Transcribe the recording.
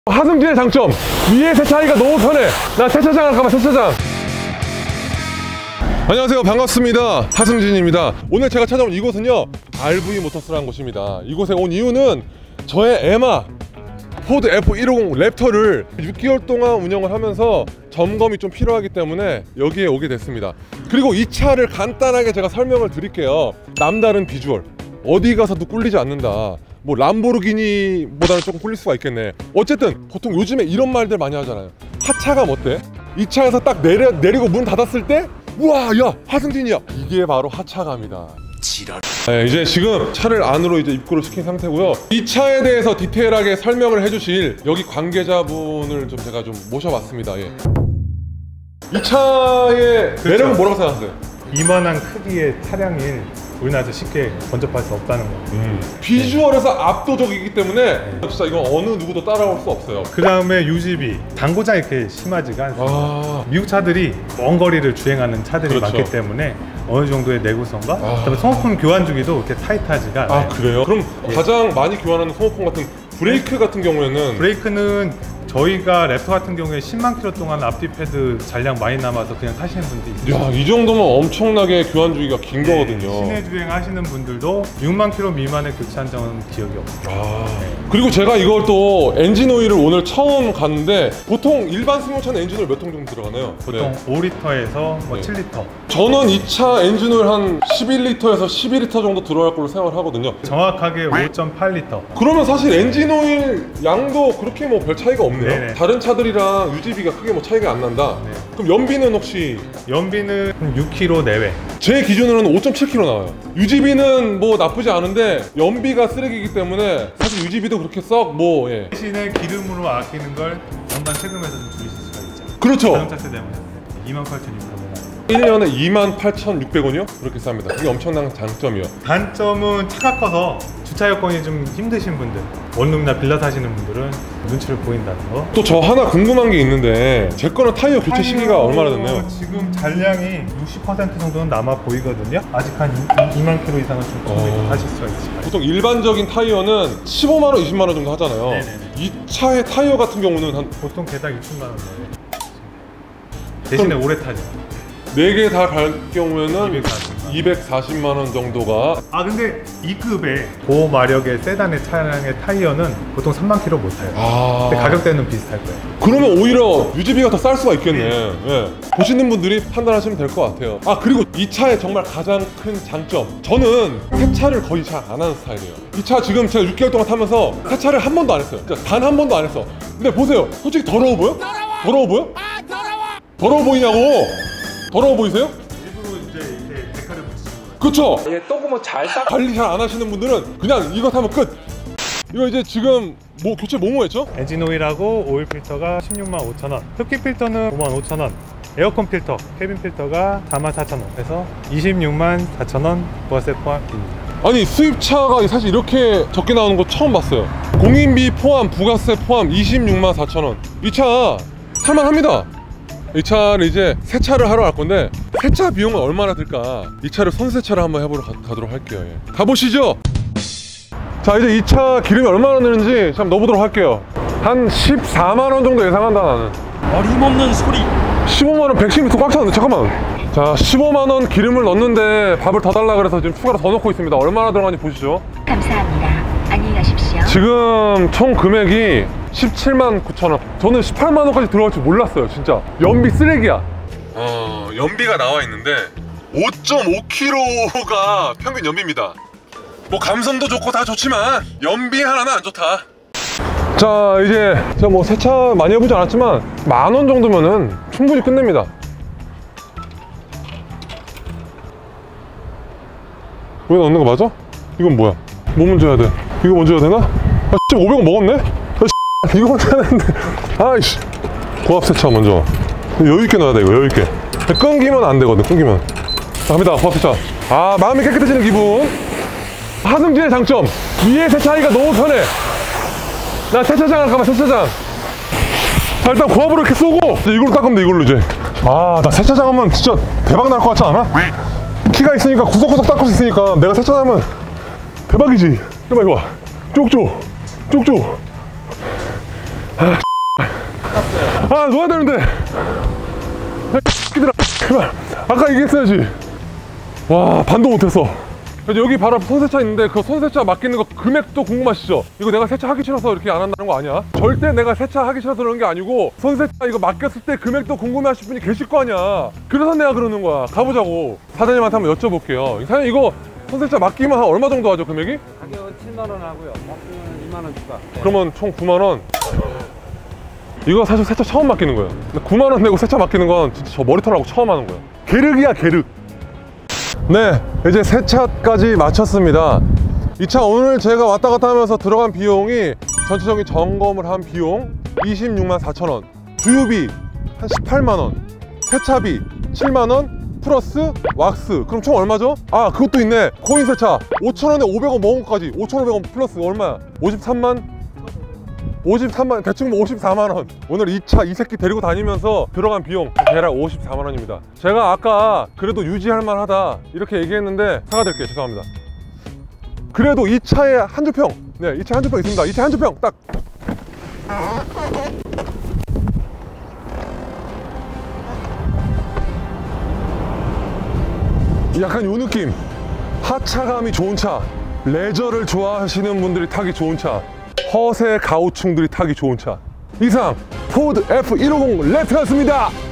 하승진의 장점, 위에 세차하기가 너무 편해. 나 세차장 할까봐. 세차장. 안녕하세요, 반갑습니다. 하승진입니다. 오늘 제가 찾아온 이곳은요, RV 모터스라는 곳입니다. 이곳에 온 이유는 저의 에마 포드 F150 랩터를 6개월 동안 운영을 하면서 점검이 좀 필요하기 때문에 여기에 오게 됐습니다. 그리고 이 차를 간단하게 제가 설명을 드릴게요. 남다른 비주얼, 어디 가서도 꿀리지 않는다. 뭐 람보르기니보다는 조금 꿀릴 수가 있겠네. 어쨌든 보통 요즘에 이런 말들 많이 하잖아요. 하차감 어때? 이 차에서 딱 내리고 문 닫았을 때 우와, 야, 하승진이야. 이게 바로 하차감이다. 지랄. 네, 이제 지금 차를 안으로 이제 입구를 시킨 상태고요. 이 차에 대해서 디테일하게 설명을 해주실 여기 관계자분을 좀 제가 좀 모셔봤습니다. 예. 이 차의 그렇죠. 매력은 뭐라고 생각하세요? 이만한 크기의 차량을 우리나라에서 쉽게 번접할 수 없다는 거. 비주얼에서 압도적이기 때문에 진짜 이건 어느 누구도 따라올 수 없어요. 그 다음에 유지비, 당고장 이렇게 심하지가 않습니다. 미국 차들이 먼 거리를 주행하는 차들이 그렇죠. 많기 때문에 어느 정도의 내구성과 그다음에 소모품 교환 주기도 그렇게 타이트하지가 않아요. 그래요? 그럼 가장 많이 교환하는 소모품 같은 브레이크 같은 경우에는 브레이크는 저희가 랩터 같은 경우에 10만 킬로 동안 앞뒤 패드 잔량 많이 남아서 그냥 타시는 분들이 있어요. 야, 이 정도면 엄청나게 교환 주기가 긴 거거든요. 시내 주행 하시는 분들도 6만 킬로 미만의 교체한 적은 기억이 없어요. 그리고 제가 이걸 또 엔진 오일을 오늘 처음 갔는데 보통 일반 승용차는 엔진 오일 몇 통 정도 들어가나요? 보통 5리터에서 뭐 7리터. 저는 이 차 엔진 오일 한 11리터에서 12리터 정도 들어갈 걸로 생각을 하거든요. 정확하게 5.8리터. 그러면 사실 엔진 오일 양도 그렇게 뭐 별 차이가 없네요. 네네. 다른 차들이랑 유지비가 크게 뭐 차이가 안 난다. 네. 그럼 연비는 혹시? 연비는 6km 내외. 제 기준으로는 5.7km 나와요. 유지비는 뭐 나쁘지 않은데 연비가 쓰레기이기 때문에 사실 유지비도 그렇게 썩 뭐 대신에 기름으로 아끼는 걸 연간 세금에서 좀 줄이실 수가 있죠. 그렇죠. 자동차세 때문에 28,600원. 1년에 28,600원이요? 그렇게 쌉니다. 그게 엄청난 장점이요. 단점은 차가 커서 주차 여건이 좀 힘드신 분들, 원룸이나 빌라 사시는 분들은 눈치를 보인다는 거. 또 저 하나 궁금한 게 있는데 제 거는 타이어 교체 시기가 얼마나 됐나요? 지금 잔량이 60% 정도는 남아 보이거든요. 아직 한 2만 킬로 이상은 좀 충분히 타실 수가 있어요. 보통 일반적인 타이어는 15만 원, 20만 원 정도 하잖아요. 네네네. 이 차의 타이어 같은 경우는 한 보통 개당 6천만 원 내외. 대신에 오래 타죠. 4개 다 갈 경우에는 240만 240만 원 정도가. 근데 이 급의 고마력의 세단의 차량의 타이어는 보통 3만 킬로 못 타요. 근데 가격대는 비슷할 거예요. 그러면 오히려 유지비가 더 쌀 수가 있겠네. 예. 보시는 분들이 판단하시면 될 것 같아요. 그리고 이 차의 정말 가장 큰 장점, 저는 세차를 거의 잘 안 하는 스타일이에요. 이 차 지금 제가 6개월 동안 타면서 세차를 한 번도 안 했어요. 단 한 번도 안 했어. 근데 보세요, 솔직히 더러워 보여? 더러워 보여? 더러워 보이냐고. 더러워 보이세요? 일부러 이제 데칼을 붙이신 거예요. 그쵸? 또 뭐 잘 닦. 관리 잘 안 하시는 분들은 그냥 이거 타면 끝. 이거 이제 지금 뭐 교체 뭐뭐 했죠? 엔진 오일하고 오일 필터가 16만 5천 원, 흡기 필터는 5만 5천 원, 에어컨 필터, 캐빈 필터가 4만 4천 원, 그래서 26만 4천 원 부가세 포함입니다. 아니, 수입차가 사실 이렇게 적게 나오는 거 처음 봤어요. 공인비 포함, 부가세 포함 26만 4천 원. 이 차 탈만합니다. 이 차를 이제 세차를 하러 갈 건데 세차 비용은 얼마나 들까? 이 차를 손세차를 한번 해보러 가도록 할게요. 가보시죠. 자, 이제 이 차 기름이 얼마나 드는지 참 넣어보도록 할게요. 한 14만 원 정도 예상한다, 나는. 어림없는 소리. 15만 원 110m 꽉 찼는데, 잠깐만. 자, 15만 원 기름을 넣는데 밥을 더 달라 그래서 지금 추가로 더 넣고 있습니다. 얼마나 들어가는지 보시죠. 감사합니다. 안녕히 가십시오. 지금 총 금액이 17만 9천 원. 저는 18만 원까지 들어갈 줄 몰랐어요, 진짜. 연비 쓰레기야. 연비가 나와 있는데 5.5km가 평균 연비입니다. 뭐 감성도 좋고 다 좋지만 연비 하나는 안 좋다. 자, 이제 제가 뭐 세차 많이 해보지 않았지만 10,000원 정도면은 충분히 끝냅니다. 여기 넣는 거 맞아? 이건 뭐야? 뭐 먼저 해야 돼? 이거 먼저 해야 되나? 500원 먹었네? 이거 먼저 해야 되는데. 아이씨. 고압 세차 먼저. 여유있게 넣어야 돼, 이거 여유있게. 끊기면 안 되거든, 끊기면. 갑니다, 고압 세차. 마음이 깨끗해지는 기분. 하승진의 장점, 위에 세차하기가 너무 편해. 나 세차장 할까봐. 세차장. 자, 일단 고압으로 이렇게 쏘고 이제 이걸로 닦으면 돼, 이걸로 이제. 나 세차장 하면 진짜 대박 날 것 같지 않아? 키가 있으니까 구석구석 닦을 수 있으니까 내가 세차장 하면 대박이지. 이거 봐, 이거 봐. 쪽쪽 쪽쪽. 아 놓아야 되는데. 끼들아 제발 아까 얘기했어야지. 와 반도 못했어. 여기 바로 앞에 손세차 있는데 그 손세차 맡기는 거 금액도 궁금하시죠? 이거 내가 세차하기 싫어서 이렇게 안 한다는 거 아니야? 절대 내가 세차하기 싫어서 그러는 게 아니고 손세차 이거 맡겼을 때 금액도 궁금해하실 분이 계실 거 아니야. 그래서 내가 그러는 거야. 가보자고. 사장님한테 한번 여쭤볼게요. 사장님 이거 손세차 맡기면 한 얼마 정도 하죠 금액이? 가격은 7만 원 하고요. 맡기면 2만 원 추가. 그러면 총 9만 원. 이거 사실 세차 처음 맡기는 거예요. 근데 9만 원 내고 세차 맡기는 건 진짜 저 머리털하고 처음 하는 거예요. 계륵이야 계륵. 네 이제 세차까지 마쳤습니다. 이 차 오늘 제가 왔다 갔다 하면서 들어간 비용이 전체적인 점검을 한 비용 26만 4천 원, 주유비 한 18만 원, 세차비 7만 원 플러스 왁스. 그럼 총 얼마죠? 아 그것도 있네. 코인 세차 5천 원에 500원 먹은 것까지 5,500원 플러스 얼마야? 53만 대충 뭐 54만 원. 오늘 이 차 이 새끼 데리고 다니면서 들어간 비용 대략 54만 원입니다. 제가 아까 그래도 유지할 만하다 이렇게 얘기했는데 사과드릴게요. 죄송합니다. 그래도 이 차에 한 주평, 네, 이 차 한 주평 있습니다. 이 차 한 주평 딱. 약간 요 느낌. 하차감이 좋은 차, 레저를 좋아하시는 분들이 타기 좋은 차, 허세 가우충들이 타기 좋은 차. 이상 포드 F150 랩터였습니다.